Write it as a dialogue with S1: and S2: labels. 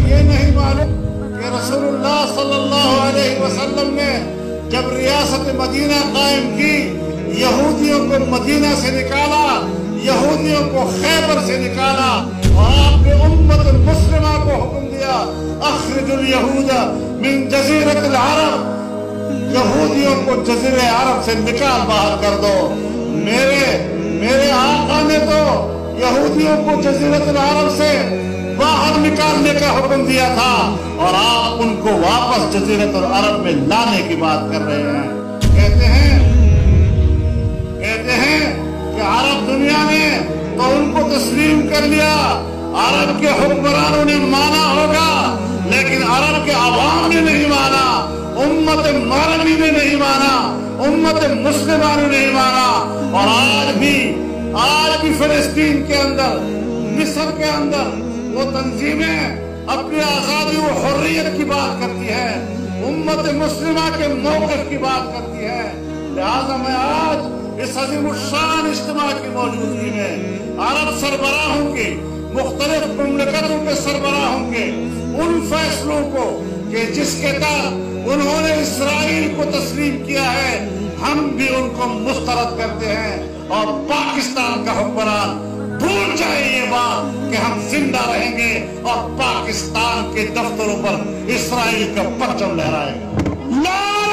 S1: یہ نہیں معلوم کہ رسول اللہ صلی اللہ علیہ وسلم نے جب ریاست مدینہ قائم کی، یہودیوں کو مدینہ سے نکالا، یہودیوں کو خیبر سے نکالا، اور آپ نے امت مسلمہ کو حکم دیا اخرج الیہود من جزیرۃ العرب، یہودیوں کو جزیرہ عرب سے نکال باہر کر دو۔ میرے آقا نے تو یہودیوں کو جزیرۃ العرب سے باہر نکالنے کا حکم دیا تھا، اور آپ ان کو واپس جزیرۃ العرب میں لانے کی بات کر رہے ہیں۔ کہتے ہیں کہ عرب دنیا نے تو ان کو تسلیم کر لیا، عرب کے حکمرانوں نے مانا ہوگا، لیکن عرب کے عوام نے نہیں مانا، امت مارنی نے نہیں مانا، امت مسلمہ نے نہیں مانا۔ اور آج بھی فلسطین کے اندر، مصر کے اندر وہ تنظیمیں اپنی آزادی و حریت کی بات کرتی ہے، امت مسلمہ کے موقف کی بات کرتی ہے۔ لہذا میں آج اس عظیم الشان اجتماع کی موجودگی میں عرب سربراہوں کے، مختلف مملکتوں کے سربراہوں کے ان فیصلوں کو کہ جس کے تحت انہوں نے اسرائیل کو تسلیم کیا ہے، ہم بھی ان کو مسترد کرتے ہیں، اور پاکستان کا حکمران بھول جائے یہ بات کہ ہم زندہ رہیں گے اور پاکستان کے دفتروں پر اسرائیل کا پرچم لہرائے گا۔